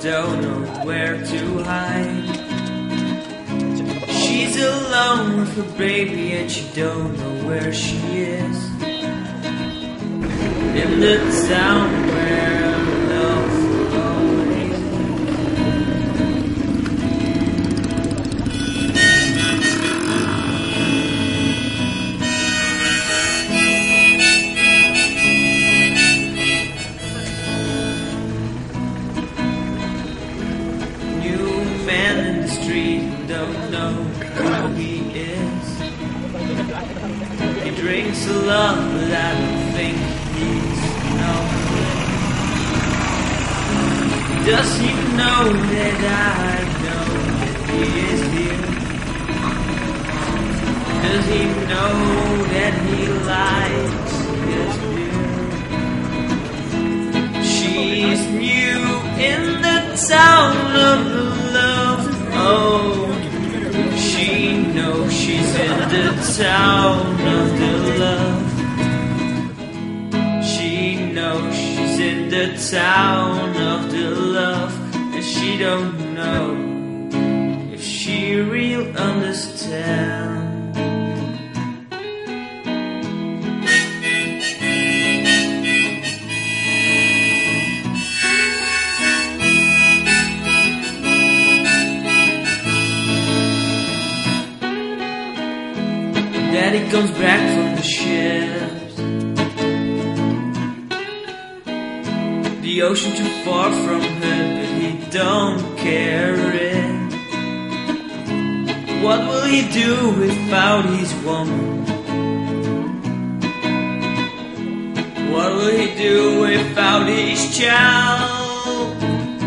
don't know where to hide. She's alone with her baby and she don't know where she is. In the town where love will always New man in the street, don't know who he is. He drinks a lot, but I don't think he's no good. Does he know that I know that he is here? Does he know that he likes his beer? She's new in the town of the love. Oh, she knows she's in the town of the love. She knows she's in the town of the love, and she don't know if she real understand. Daddy comes back from the ships. The ocean too far from her, but he don't care it. What will he do without his woman? What will he do without his child?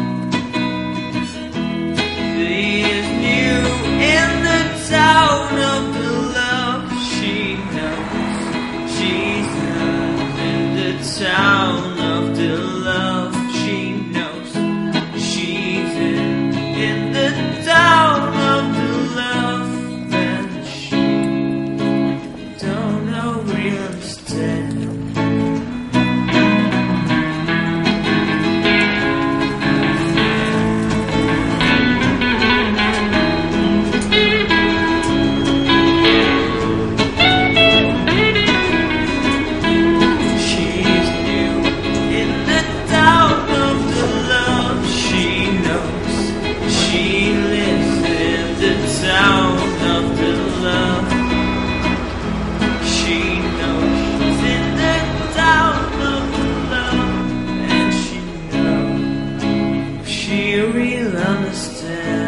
He is new in the town of the love. She knows she's not in the town of the love. She knows she's in the town of the love, and she don't know we understand. Real understand.